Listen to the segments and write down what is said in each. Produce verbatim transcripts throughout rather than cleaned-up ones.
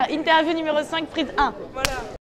Interview numéro cinq, prise un. Voilà.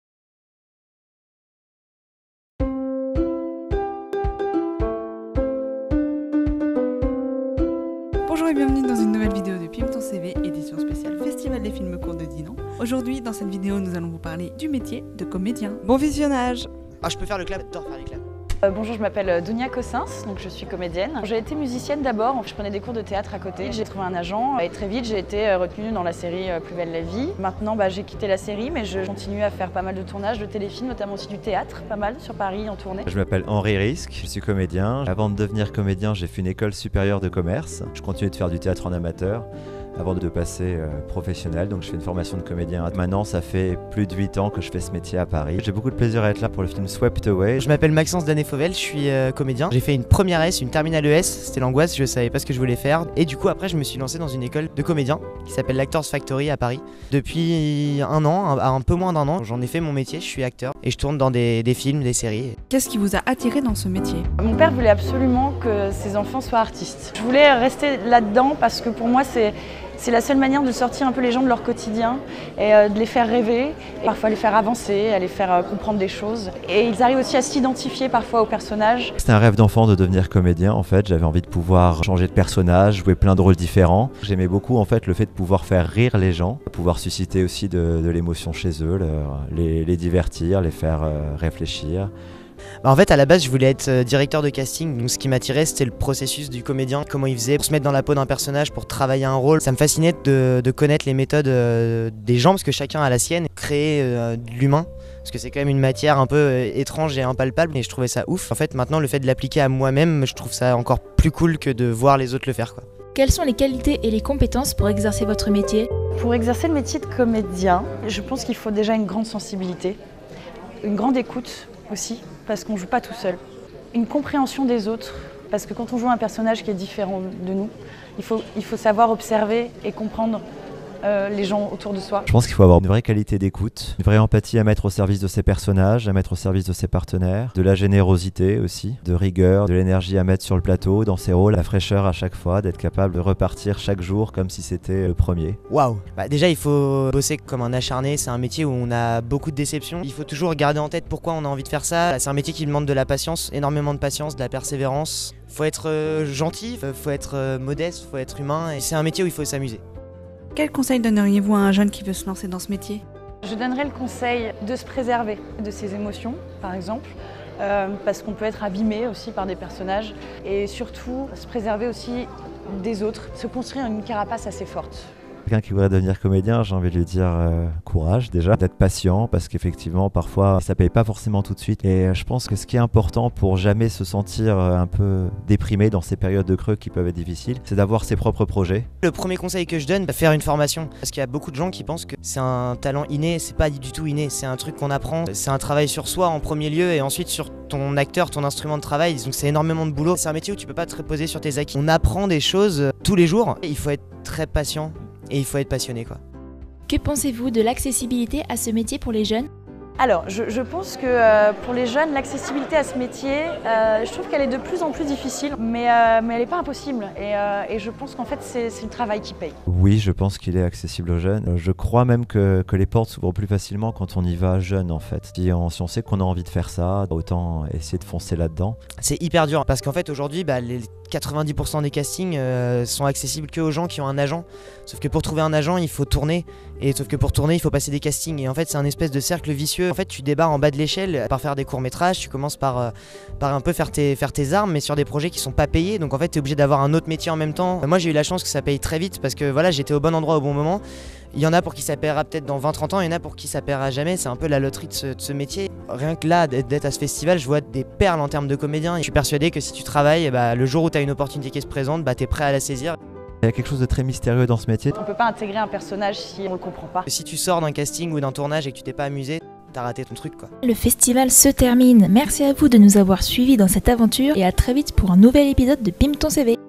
Bonjour et bienvenue dans une nouvelle vidéo de Pim ton C V, édition spéciale Festival des films courts de Dinan. Aujourd'hui, dans cette vidéo, nous allons vous parler du métier de comédien. Bon visionnage! Ah, je peux faire le clap, j'adore faire les claps. Euh, bonjour, je m'appelle Dounia Cossins, donc je suis comédienne. J'ai été musicienne d'abord, je prenais des cours de théâtre à côté. J'ai trouvé un agent et très vite j'ai été retenue dans la série Plus belle la vie. Maintenant bah, j'ai quitté la série mais je continue à faire pas mal de tournages de téléfilms, notamment aussi du théâtre, pas mal sur Paris en tournée. Je m'appelle Henri Risque, je suis comédien. Avant de devenir comédien, j'ai fait une école supérieure de commerce. Je continue de faire du théâtre en amateur avant de passer euh, professionnel, donc je fais une formation de comédien. Maintenant, ça fait plus de huit ans que je fais ce métier à Paris. J'ai beaucoup de plaisir à être là pour le film Swept Away. Je m'appelle Maxence Danet-Fauvel, je suis euh, comédien. J'ai fait une première S, une terminale E S, c'était l'angoisse, je savais pas ce que je voulais faire. Et du coup, après, je me suis lancé dans une école de comédien qui s'appelle l'Actors Factory à Paris. Depuis un an, un, un peu moins d'un an, j'en ai fait mon métier, je suis acteur et je tourne dans des, des films, des séries. Qu'est-ce qui vous a attiré dans ce métier? Mon père voulait absolument que ses enfants soient artistes. Je voulais rester là-dedans parce que pour moi, c'est... C'est la seule manière de sortir un peu les gens de leur quotidien et de les faire rêver, et parfois les faire avancer, à les faire comprendre des choses. Et ils arrivent aussi à s'identifier parfois aux personnages. C'était un rêve d'enfant de devenir comédien en fait. J'avais envie de pouvoir changer de personnage, jouer plein de rôles différents. J'aimais beaucoup en fait le fait de pouvoir faire rire les gens, pouvoir susciter aussi de, de l'émotion chez eux, leur, les, les divertir, les faire euh, réfléchir. Bah en fait à la base je voulais être directeur de casting, donc ce qui m'attirait c'était le processus du comédien, comment il faisait pour se mettre dans la peau d'un personnage, pour travailler un rôle. Ça me fascinait de, de connaître les méthodes euh, des gens parce que chacun a la sienne, créer euh, de l'humain. Parce que c'est quand même une matière un peu euh, étrange et impalpable et je trouvais ça ouf. En fait maintenant le fait de l'appliquer à moi-même, je trouve ça encore plus cool que de voir les autres le faire quoi. Quelles sont les qualités et les compétences pour exercer votre métier? Pour exercer le métier de comédien, je pense qu'il faut déjà une grande sensibilité, une grande écoute aussi, parce qu'on ne joue pas tout seul. Une compréhension des autres, parce que quand on joue un personnage qui est différent de nous, il faut, il faut savoir observer et comprendre euh, les gens autour de soi. Je pense qu'il faut avoir une vraie qualité d'écoute, une vraie empathie à mettre au service de ses personnages, à mettre au service de ses partenaires, de la générosité aussi, de rigueur, de l'énergie à mettre sur le plateau, dans ses rôles, la fraîcheur à chaque fois, d'être capable de repartir chaque jour comme si c'était le premier. Waouh! Bah déjà il faut bosser comme un acharné, c'est un métier où on a beaucoup de déceptions. Il faut toujours garder en tête pourquoi on a envie de faire ça. C'est un métier qui demande de la patience, énormément de patience, de la persévérance. Faut être euh, gentil, faut être euh, modeste, faut être humain et c'est un métier où il faut s'amuser. Quel conseil donneriez-vous à un jeune qui veut se lancer dans ce métier? Je donnerais le conseil de se préserver de ses émotions, par exemple, euh, parce qu'on peut être abîmé aussi par des personnages, et surtout se préserver aussi des autres, se construire une carapace assez forte. Quelqu'un qui voudrait devenir comédien, j'ai envie de lui dire euh, courage déjà, d'être patient parce qu'effectivement parfois ça paye pas forcément tout de suite et je pense que ce qui est important pour jamais se sentir un peu déprimé dans ces périodes de creux qui peuvent être difficiles, c'est d'avoir ses propres projets. Le premier conseil que je donne, bah, faire une formation parce qu'il y a beaucoup de gens qui pensent que c'est un talent inné, c'est pas du tout inné, c'est un truc qu'on apprend, c'est un travail sur soi en premier lieu et ensuite sur ton acteur, ton instrument de travail, donc c'est énormément de boulot. C'est un métier où tu peux pas te reposer sur tes acquis. On apprend des choses tous les jours, il faut être très patient. Et il faut être passionné quoi. Que pensez-vous de l'accessibilité à ce métier pour les jeunes? Alors, je, je pense que euh, pour les jeunes, l'accessibilité à ce métier, euh, je trouve qu'elle est de plus en plus difficile, mais, euh, mais elle n'est pas impossible. Et, euh, et je pense qu'en fait, c'est le travail qui paye. Oui, je pense qu'il est accessible aux jeunes. Je crois même que, que les portes s'ouvrent plus facilement quand on y va jeune en fait. Si on, si on sait qu'on a envie de faire ça, autant essayer de foncer là-dedans. C'est hyper dur parce qu'en fait aujourd'hui, bah, les quatre-vingt-dix pour cent des castings euh, sont accessibles que aux gens qui ont un agent. Sauf que pour trouver un agent, il faut tourner. Et sauf que pour tourner, il faut passer des castings. Et en fait, c'est un espèce de cercle vicieux. En fait, tu débarres en bas de l'échelle par faire des courts-métrages. Tu commences par, euh, par un peu faire tes, faire tes armes, mais sur des projets qui sont pas payés. Donc en fait, tu es obligé d'avoir un autre métier en même temps. Moi, j'ai eu la chance que ça paye très vite parce que voilà, j'étais au bon endroit au bon moment. Il y en a pour qui ça paiera peut-être dans vingt trente ans, il y en a pour qui ça paiera jamais. C'est un peu la loterie de ce, de ce métier. Rien que là, d'être à ce festival, je vois des perles en termes de comédiens. Je suis persuadé que si tu travailles, bah, le jour où tu as une opportunité qui se présente, bah, tu es prêt à la saisir. Il y a quelque chose de très mystérieux dans ce métier. On ne peut pas intégrer un personnage si on ne le comprend pas. Si tu sors d'un casting ou d'un tournage et que tu t'es pas amusé, t'as raté ton truc quoi. Le festival se termine. Merci à vous de nous avoir suivis dans cette aventure et à très vite pour un nouvel épisode de Pim ton C V.